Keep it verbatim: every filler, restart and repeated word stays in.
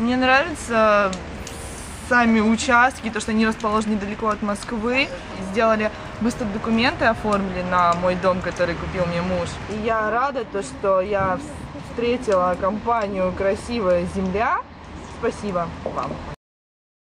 Мне нравятся сами участки, то, что они расположены недалеко от Москвы. Сделали быстро документы, оформили на мой дом, который купил мне муж. И я рада, то, что я встретила компанию «Красивая земля». Спасибо вам.